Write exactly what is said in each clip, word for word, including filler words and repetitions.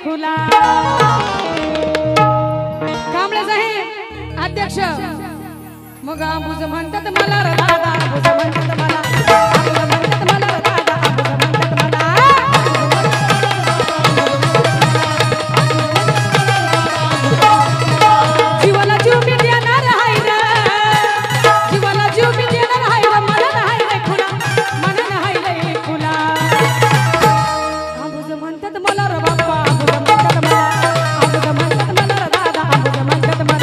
खुला कांबळे साहेब अध्यक्ष मग आंबूज म्हणतात मला रे दादा आंबूज म्हणतात मला आंबूज म्हणतात मला रे दादा आंबूज म्हणतात मला जीवाला जीव मी देणार आहे रे जीवाला जीव मी देणार आहे रे मला नाही रे खुला मला नाही रे खुला आंबूज म्हणतात मला रे बाप्पा आंबूज म्हणतात मला आंबूज म्हणतात मला रे दादा आंबूज म्हणतात मला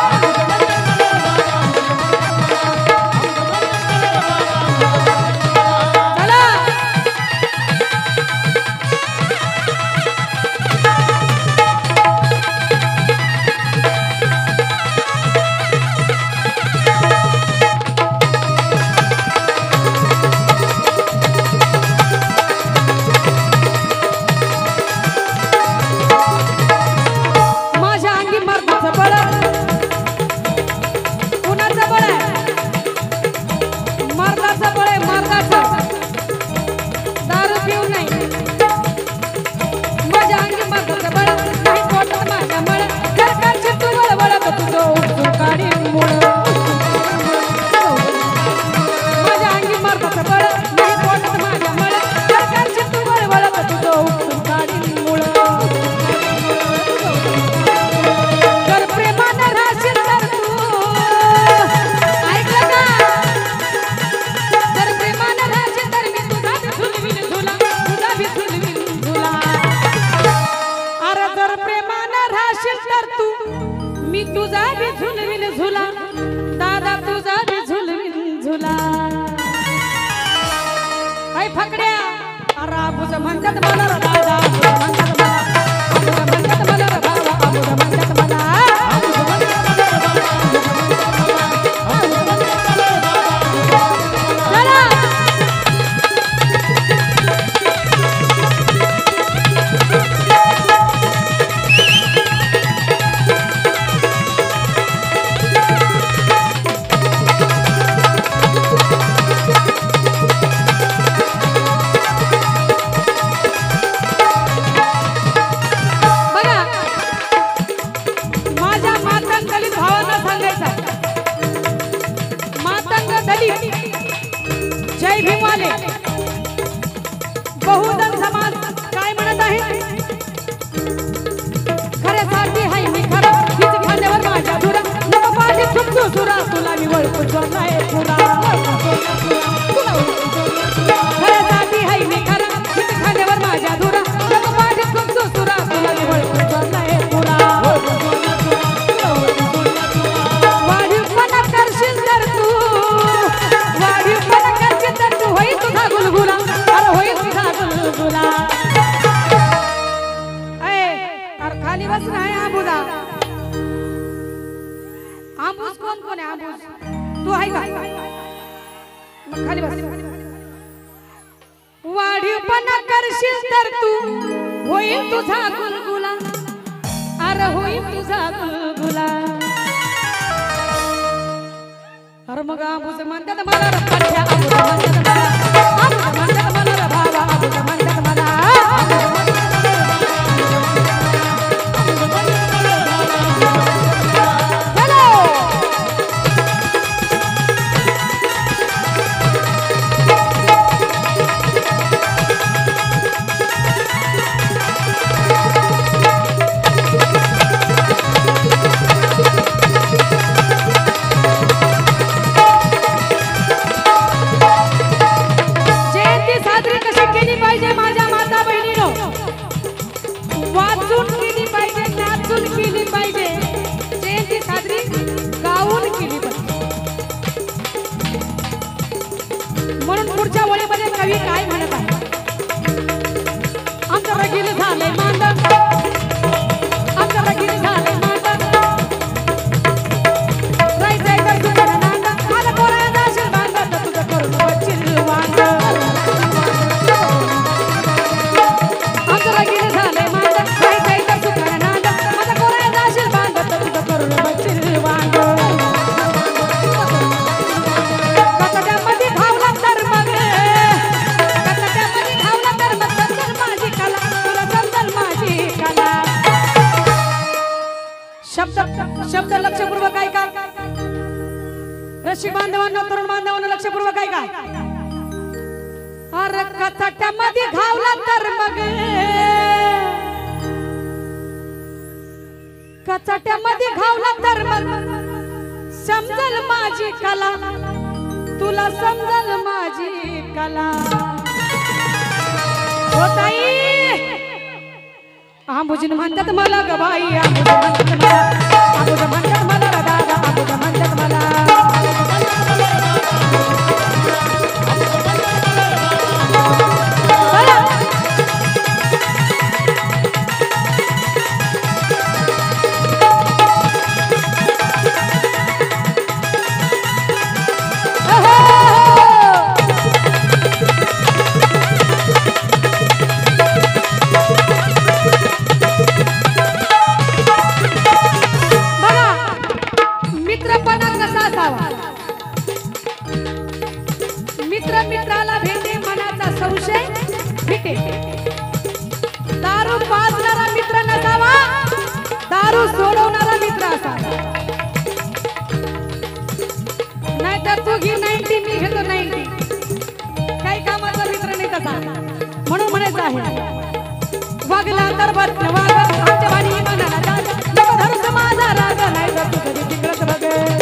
मी तुझा भी झुलविन झुला दादा तुझा भी झुलविन झुला ऐ फकड्या अरे आबूज म्हणतात मला रे दादा आबूज म्हणतात मला आबूज म्हणतात मला रे बाबा आबूज म्हणतात मला जय भीमवाले बहुजन समाज काय म्हणत आहे खरे साथी हाय मी खरा हिच खांद्यावर माझ्या धुरा नको पाठी चुकतो सुरा तुला मी वळखून जोडलाय पुरा खरे साथी हाय मी खरा हिच खांद्यावर माझ्या धुरा नको पाठी चुकतो सुरा तुला मी वळखून जोडलाय पुरा वाढीवपणा करशील तर तू वाढीवपणा करशील तर तू होई तुझा गुलगुला अरे होई तुझा गुलगुला ए अरे खाली बस नाही आंबुदा आंबूस कोण कोण आहे आंबूस तू आहे का मग खाली बस वाढीवपणा करशील तर तू होईल तुझा गुलगुला अरे होईल तुझा गुलगुला अरे मग आंबूस म्हणतात मला रे पाठ्या आंबूस म्हणतात मला आंबूस म्हणतात मला रे बाबा आंबूस म्हणतात मला जयंती साजरी कशी केली पाहिजे शब्द लक्षपूर्वक ऐका. रसिक बांधवांनो, तरुण बांधवांनो, लक्षपूर्वक ऐका. अरे कचाट्यामध्ये घावला तर मग, कचाट्यामध्ये घावला तर मग समजल माझी कला, तुला समजल माझी कला. हो ताई, आंबुजीन म्हणतात मला ग बाई, आंबुज म्हणतात मला, आंबुज म्हणतात मला ग दादा, आंबुज म्हणतात मला. मित्र मित्राला भेटे, मनाचा संशय भेटे. दारू पाजणारा मित्र नसावा, दारू सोडवणारा मित्र असावा. नाहीतर तू घे नाईन्टी, मी घेतो नाईन्टी, काही कामाचा मित्र नाही तसा. म्हणून म्हणायचं आहे, वागला तर बद वाग, आमच्या वाणी मनाला जाग, नको धरूस माझा राग, नाही तर तू कधी तिकडच बघ.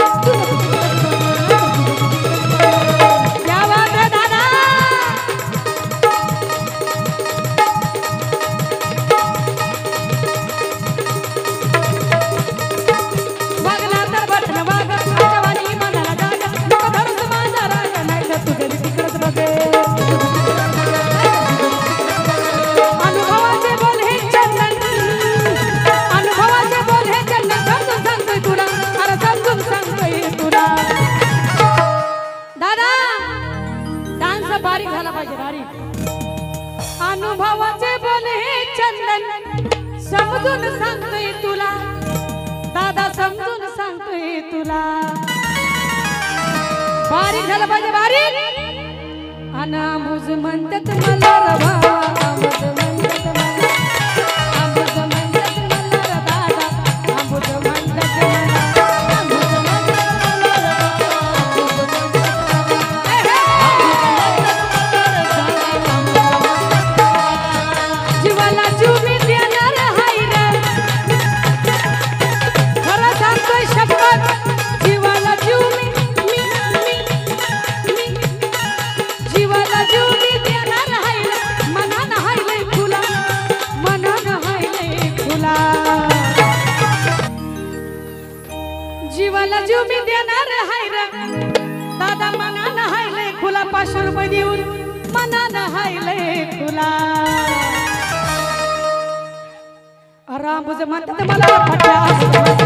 बारीक झाला पाहिजे, बारीक. अनुभवाचे बोल हे चंदन, समजून सांगतोय तुला दादा, समजून सांगतोय तुला. बारीक झाला पाहिजे, बारीक. अनाबुज म्हणतात मला रवा, आंबुज म्हणतात मला, आंबुज म्हणतात मला र दादा, आंबुज म्हणतात मला. जीवाला जीव मी देणार हाय रे दादा, मनानं हायले खुला, पाचशे रुपये देऊन मनानं हायले खुला. रामबुज म्हणतात मला फट्या,